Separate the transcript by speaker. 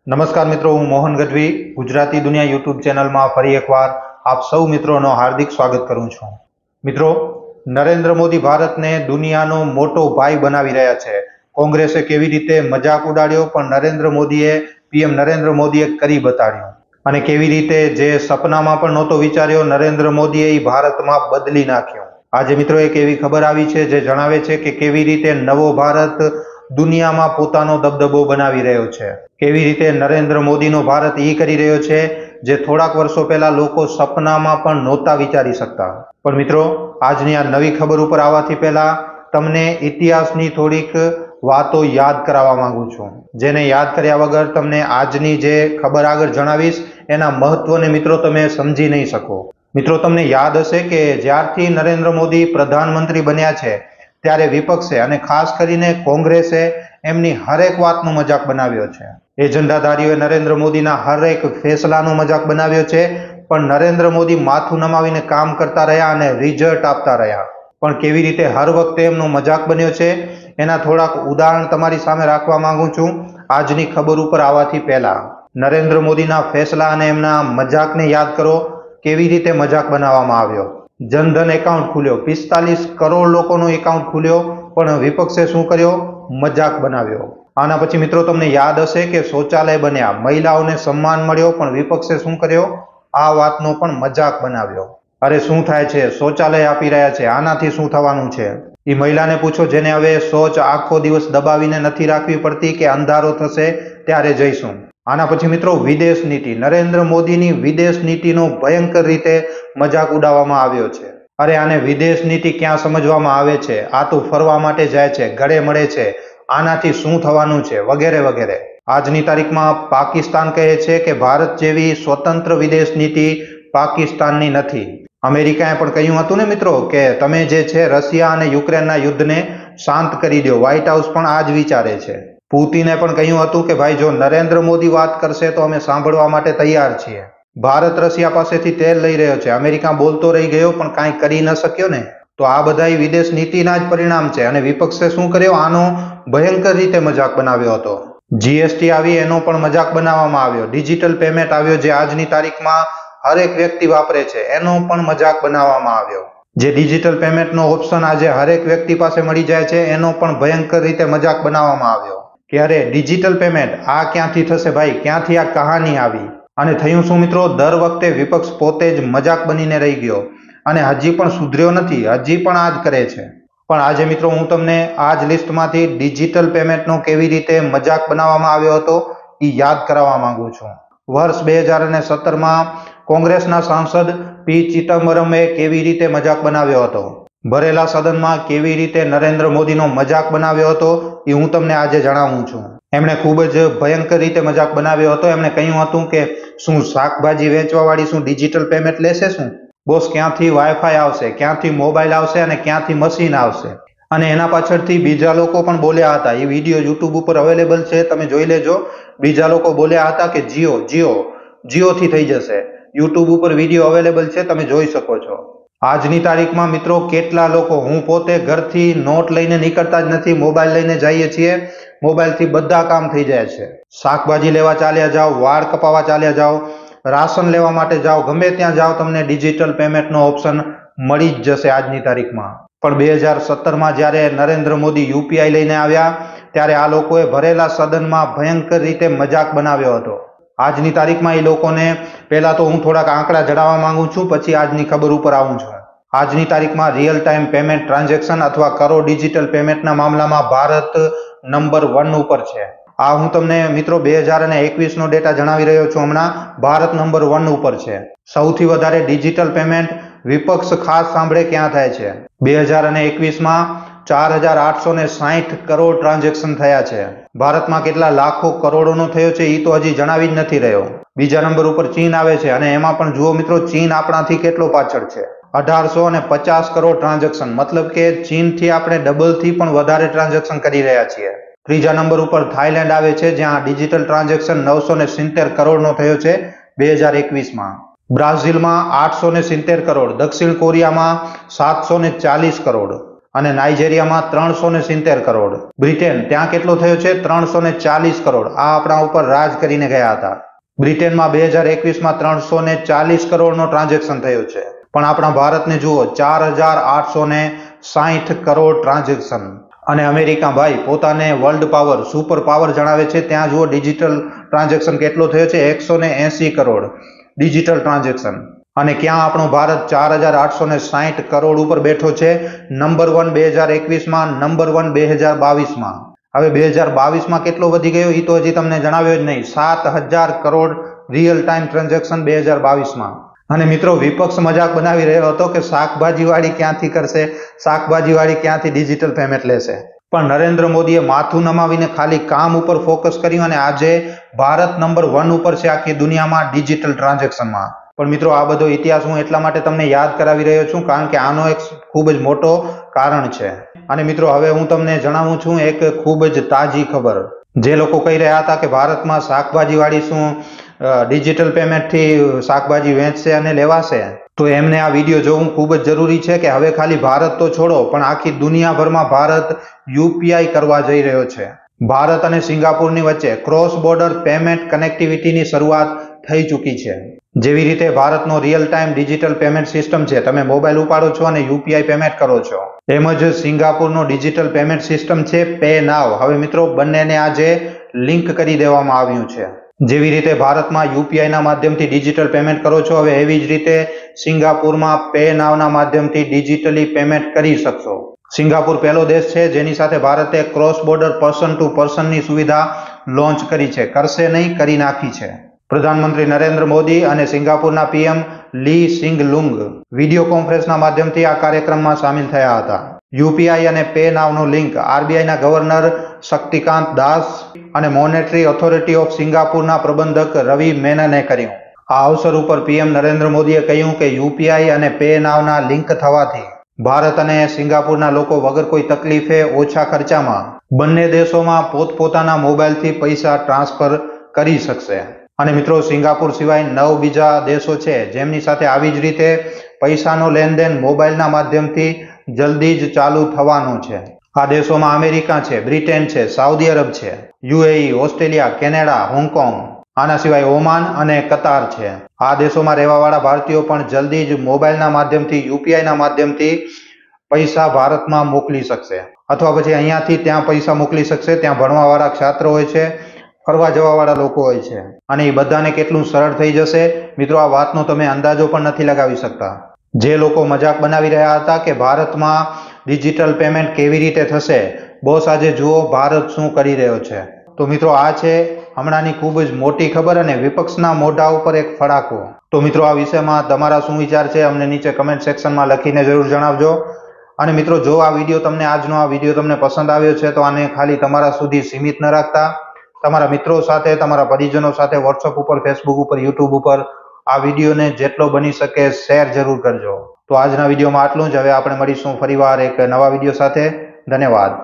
Speaker 1: નમસ્કાર મિત્રો, હું મોહન ગઢવી ગુજરાતી દુનિયા યુટ્યુબ ચેનલમાં ફરી એકવાર આપ સૌ મિત્રોનો હાર્દિક સ્વાગત કરું છું. મિત્રો, નરેન્દ્ર મોદી ભારતને દુનિયાનો મોટો ભાઈ બનાવી રહ્યા છે. કોંગ્રેસે કેવી રીતે મજાક ઉડાડ્યો, પણ નરેન્દ્ર મોદીએ પીએમ નરેન્દ્ર મોદીએ કરી બતાડ્યું. અને કેવી રીતે જે સપનામાં પણ નહોતો વિચાર્યો નરેન્દ્ર મોદીએ એ ભારતમાં બદલી નાખ્યો. આજે મિત્રો એક એવી ખબર આવી છે જે જણાવે છે કે કેવી રીતે નવો ભારત દુનિયામાં પોતાનો દબદબો બનાવી રહ્યો છે. કેવી રીતે નરેન્દ્ર મોદીનો ભારત એ કરી રહ્યો છે જે થોડાક વર્ષો પહેલા લોકો સપનામાં પણ નહોતા વિચારી શકતા. પણ મિત્રો, આજની આ નવી ખબર ઉપર આવવાથી પહેલા તમને ઇતિહાસની થોડીક વાતો યાદ કરાવવા માંગુ છું, જેને યાદ કર્યા વગર તમને આજની જે ખબર આગળ જણાવીશ એના મહત્વને મિત્રો તમે સમજી નહીં શકો. મિત્રો, તમને યાદ હશે કે જ્યારથી નરેન્દ્ર મોદી પ્રધાનમંત્રી બન્યા છે ત્યારે વિપક્ષે અને ખાસ કરીને કોંગ્રેસે એમની હરેક વાતનો મજાક બનાવ્યો છે. એજન્ડાધારીઓએ નરેન્દ્ર મોદીના હરેક ફેસલાનો મજાક બનાવ્યો છે, પણ નરેન્દ્ર મોદી માથું નમાવીને કામ કરતા રહ્યા અને રિઝલ્ટ આપતા રહ્યા. પણ કેવી રીતે હર વખતે એમનો મજાક બન્યો છે એના થોડાક ઉદાહરણ તમારી સામે રાખવા માંગુ છું આજની ખબર ઉપર આવવાથી પહેલા. નરેન્દ્ર મોદીના ફેસલા અને એમના મજાકને યાદ કરો. કેવી રીતે મજાક બનાવવામાં આવ્યો. જનધન એકાઉન્ટ ખુલ્યો, 45 કરોડ લોકોનો એકાઉન્ટ ખુલ્યો, પણ વિપક્ષે શું કર્યો? મજાક બનાવ્યો. આના પછી મિત્રો તમને યાદ હશે કે શૌચાલય બન્યા, મહિલાઓને સન્માન મળ્યો, પણ વિપક્ષે શું કર્યો? આ વાતનો પણ મજાક બનાવ્યો. અરે શું થાય છે, શૌચાલય આપી રહ્યા છે, આનાથી શું થવાનું છે? એ મહિલાને પૂછો જેને હવે શૌચ આખો દિવસ દબાવીને નથી રાખવી પડતી કે અંધારો થશે ત્યારે જઈશું. આના પછી મિત્રો વિદેશ નીતિ, નરેન્દ્ર મોદીની વિદેશ નીતિનો ભયંકર રીતે મજાક ઉડાવવામાં આવ્યો છે. અરે આને વિદેશ નીતિ ક્યાં સમજવામાં આવે છે? આ તો ફરવા માટે જાય છે, ગળે મળે છે, આનાથી શું થવાનું છે, વગેરે વગેરે. આજની તારીખમાં પાકિસ્તાન કહે છે કે ભારત જેવી સ્વતંત્ર વિદેશ નીતિ પાકિસ્તાનની નથી. અમેરિકાએ પણ કહ્યું હતું ને મિત્રો કે તમે જે છે રશિયા અને યુક્રેનના યુદ્ધને શાંત કરી દો. વ્હાઇટ હાઉસ પણ આ જ વિચારે છે. પુતિને પણ કહ્યું હતું કે ભાઈ જો નરેન્દ્ર મોદી વાત કરશે તો અમે સાંભળવા માટે તૈયાર છીએ. ભારત રશિયા પાસેથી તેલ લઈ રહ્યો છે, અમેરિકા બોલતો રહી ગયો પણ કાંઈ કરી ન શક્યો ને. તો આ બધા વિદેશ નીતિના જ પરિણામ છે. અને વિપક્ષે શું કર્યો? આનો ભયંકર રીતે મજાક બનાવ્યો હતો. જીએસટી આવી એનો પણ મજાક બનાવવામાં આવ્યો. ડિજિટલ પેમેન્ટ આવ્યો જે આજની તારીખમાં હરેક વ્યક્તિ વાપરે છે, એનો પણ મજાક બનાવવામાં આવ્યો. જે ડિજિટલ પેમેન્ટનો ઓપ્શન આજે હરેક વ્યક્તિ પાસે મળી જાય છે એનો પણ ભયંકર રીતે મજાક બનાવવામાં આવ્યો. કે અરે ડિજિટલ પેમેન્ટ આ ક્યાંથી થશે ભાઈ? ક્યાંથી આ કહાની આવી? અને થયું શું મિત્રો? દર વખતે વિપક્ષ પોતે જ મજાક બનીને રહી ગયો અને હજી પણ સુધર્યો નથી, હજી પણ આ જ કરે છે. પણ આજે મિત્રો હું તમને આ જ લિસ્ટમાંથી ડિજિટલ પેમેન્ટનો કેવી રીતે મજાક બનાવવામાં આવ્યો હતો એ યાદ કરાવવા માંગુ છું. વર્ષ 2017માં કોંગ્રેસના સાંસદ પી ચિદમ્બરમે કેવી રીતે મજાક બનાવ્યો હતો. ભરેલા સદનમાં કેવી રીતે નરેન્દ્ર મોદીનો મજાક બનાવ્યો હતો એ હું તમને આજે જણાવું છું. એમણે ખૂબ જ ભયંકર રીતે મજાક બનાવ્યો હતો. એમણે કહ્યું હતું કે શું શાકભાજી વેચવાવાળી શું ડિજિટલ પેમેન્ટ લેશે? શું બોસ, ક્યાંથી વાઈફાઈ આવશે, ક્યાંથી મોબાઈલ આવશે અને ક્યાંથી મશીન આવશે? અને એના પાછળથી બીજા લોકો પણ બોલ્યા હતા. એ વિડીયો યુટ્યુબ ઉપર અવેલેબલ છે, તમે જોઈ લેજો. બીજા લોકો બોલ્યા હતા કે જીઓથી થઈ જશે. યુટ્યુબ ઉપર વિડીયો અવેલેબલ છે, તમે જોઈ શકો છો. આજની તારીખમાં મિત્રો કેટલા લોકો, હું પોતે ઘરથી નોટ લઈને નીકળતા જ નથી, મોબાઈલ લઈને જઈએ છીએ, મોબાઈલથી બધા કામ થઈ જાય છે. શાકભાજી લેવા ચાલ્યા જાઓ, વાળ કપાવવા ચાલ્યા જાઓ, રાશન લેવા માટે જાઓ, ગમે ત્યાં જાઓ તમને ડિજિટલ પેમેન્ટનો ઓપ્શન મળી જ જશે આજની તારીખમાં. પણ 2017માં જ્યારે નરેન્દ્ર મોદી યુપીઆઈ લઈને આવ્યા ત્યારે આ લોકોએ ભરેલા સદનમાં ભયંકર રીતે મજાક બનાવ્યો હતો. આજની તારીખમાં એ લોકોને પહેલા તો હું થોડાક આંકડા જણાવવા માંગુ છું, પછી આજની ખબર ઉપર આવું છું. આજની તારીખમાં રિયલ ટાઈમ પેમેન્ટ ટ્રાન્ઝેક્શન અથવા કરો ડિજિટલ પેમેન્ટના મામલામાં ભારત નંબર 1 ઉપર છે. આ હું તમને મિત્રો 2021નો ડેટા જણાવી રહ્યો છું. હમણાં ભારત નંબર 1 ઉપર છે. સૌથી વધારે ડિજિટલ પેમેન્ટ વિપક્ષ ખાસ સાંભળે ક્યાં થાય છે? 2021માં 4860 કરોડ ટ્રાન્ઝેક્શન થયા છે. ભારતમાં કેટલા લાખો કરોડોનો થયો છે એ તો હજી જણાવી જ નથી રહ્યો. બીજા નંબર ઉપર ચીન આવે છે અને એમાં પણ જુઓ મિત્રો ચીન આપણાથી કેટલો પાછળ છે. 1850 કરોડ ટ્રાન્ઝેક્શન, મતલબ કે ચીનથી આપણે ડબલથી પણ વધારે ટ્રાન્ઝેક્શન કરી રહ્યા છીએ. ત્રીજા નંબર ઉપર થાઈલેન્ડ આવે છે જ્યાં ડિજિટલ ટ્રાન્ઝેક્શન 970 કરોડનો થયો છે 2021માં. બ્રાઝિલમાં 870 કરોડ, દક્ષિણ કોરિયામાં 740 કરોડ, અને નાઇજેરિયામાં 370 કરોડ. બ્રિટન ત્યાં કેટલો થયો છે? 340 કરોડ. આ આપણા ઉપર રાજ કરીને ગયા હતા. બ્રિટનમાં 2021માં 340 કરોડનો ટ્રાન્ઝેક્શન થયું છે. પણ આપણા ભારતને જુઓ 4860 કરોડ ટ્રાન્ઝેક્શન. અને અમેરિકા ભાઈ પોતાને વર્લ્ડ પાવર સુપર પાવર જણાવે છે, ત્યાં જુઓ ડિજિટલ ટ્રાન્ઝેક્શન કેટલો થયો છે? 180 કરોડ ડિજિટલ ટ્રાન્ઝેક્શન. અને ક્યાં આપણો ભારત 4860 કરોડ ઉપર બેઠો છે? નંબર 1 2021માં, નંબર 1 2022માં. હવે 2022માં કેટલો વધી ગયો એ તો હજી તમને જણાવ્યો જ નહીં. 7000 કરોડ રિયલ ટાઈમ ટ્રાન્ઝેક્શન 2022માં. અને મિત્રો વિપક્ષ મજાક બનાવી રહ્યો હતો કે શાકભાજીવાળી ક્યાંથી કરશે, શાકભાજીવાળી ક્યાંથી ડિજિટલ પેમેન્ટ લેશે. પણ નરેન્દ્ર મોદીએ માથું નમાવીને ખાલી કામ ઉપર ફોકસ કર્યું અને આજે ભારત નંબર 1 ઉપર છે આખી દુનિયામાં ડિજિટલ ટ્રાન્ઝેક્શનમાં. પણ મિત્રો આ બધો ઇતિહાસ હું એટલા માટે તમને યાદ કરાવી રહ્યો છું કારણ કે આનો એક ખૂબ જ મોટો કારણ છે. અને મિત્રો હવે હું તમને જણાવું છું એક ખૂબ જ તાજી ખબર. જે લોકો કહી રહ્યા હતા કે ભારતમાં શાકભાજીવાળી શું ડિજિટલ પેમેન્ટથી શાકભાજી વેચશે અને લેવાશે, તો એમને આ વિડીયો જોવું ખૂબ જ જરૂરી છે કે હવે ખાલી ભારત તો છોડો પણ આખી દુનિયાભરમાં ભારત યુપીઆઈ કરવા જઈ રહ્યો છે. ભારત અને સિંગાપુરની વચ્ચે ક્રોસ બોર્ડર પેમેન્ટ કનેક્ટિવિટીની શરૂઆત થઈ ચૂકી છે. જેવી રીતે ભારતનો real time digital payment system છે, તમે મોબાઈલ ઉપાડો છો અને યુપીઆઈ પેમેન્ટ કરો છો, એમ જ સિંગાપુરનો ડિજિટલ પેમેન્ટ સિસ્ટમ છે પે નાવ. હવે મિત્રો બંનેને આજે લિંક કરી દેવામાં આવ્યું છે. જેવી રીતે ભારતમાં યુપીઆઈના માધ્યમથી ડિજિટલ પેમેન્ટ કરો છો, હવે એવી જ રીતે સિંગાપુરમાં પે નાવના માધ્યમથી ડિજિટલી પેમેન્ટ કરી શકશો. સિંગાપુર પહેલો દેશ છે જેની સાથે ભારતે ક્રોસ બોર્ડર પર્સન ટુ પર્સનની સુવિધા લોન્ચ કરી છે. કરશે નહીં, કરી નાખી છે. પ્રધાનમંત્રી નરેન્દ્ર મોદી અને સિંગાપુરના પીએમ લી સિંગ લુંગ વિડીયો કોન્ફરન્સના માધ્યમથી આ કાર્યક્રમમાં સામેલ થયા હતા. યુપીઆઈ અને પે નાવનું લિંક આરબીઆઈના ગવર્નર શક્તિકાંત દાસ અને મોનેટરી ઓથોરિટી ઓફ સિંગાપુરના પ્રબંધક રવિ મેનને કર્યું. આ અવસર ઉપર પીએમ નરેન્દ્ર મોદીએ કહ્યું કે યુપીઆઈ અને પે નાવના લિંક થવાથી ભારત અને સિંગાપુરના લોકો વગર કોઈ તકલીફે ઓછા ખર્ચામાં બંને દેશોમાં પોતપોતાના મોબાઈલથી પૈસા ટ્રાન્સફર કરી શકશે. અને મિત્રો સિંગાપુર સિવાય 9 બીજા દેશો છે જેમની સાથે આવી જ રીતે પૈસાનો લેનદેન મોબાઈલના માધ્યમથી જલ્દી જ ચાલુ થવાનું છે. આ દેશોમાં અમેરિકા છે, બ્રિટન છે, સાઉદી અરબ છે, યુએઈ, ઓસ્ટ્રેલિયા, કેનેડા, હોંગકોંગ, આના સિવાય ઓમાન અને કતાર છે. આ દેશોમાં રહેવાવાળા ભારતીયો પણ જલ્દી જ મોબાઈલના માધ્યમથી યુપીઆઈના માધ્યમથી પૈસા ભારતમાં મોકલી શકશે અથવા પછી અહીંયાથી ત્યાં પૈસા મોકલી શકશે. ત્યાં ભણવાવાળા છાત્ર હોય છે, ફરવા જવાવાળા લોકો હોય છે અને એ બધાને કેટલું સરળ થઈ જશે મિત્રો, આ વાતનો તમે અંદાજો પણ નથી લગાવી શકતા. જે લોકો મજાક બનાવી રહ્યા હતા કે ભારતમાં ડિજિટલ પેમેન્ટ કેવી રીતે થશે, બોસ આજે જુઓ ભારત શું કરી રહ્યો છે. તો મિત્રો આ છે હમણાંની ખૂબ જ મોટી ખબર અને વિપક્ષના મોઢા ઉપર એક ફડાકો. તો મિત્રો આ વિષયમાં તમારા શું વિચાર છે અમને નીચે કમેન્ટ સેક્શનમાં લખીને જરૂર જણાવજો. અને મિત્રો જો આ વિડીયો તમને આજનો આ વિડીયો તમને પસંદ આવ્યો છે તો આને ખાલી તમારા સુધી સીમિત ન રાખતા તમારા મિત્રો સાથે, તમારા પરિજનો સાથે વોટ્સઅપ ઉપર, ફેસબુક ઉપર, યુટ્યુબ ઉપર આ વિડીયોને જેટલો બની શકે શેર જરૂર કરજો. તો આજના વિડીયોમાં આટલું જ. હવે આપણે મળીશું ફરીવાર એક નવા વિડીયો સાથે. ધન્યવાદ.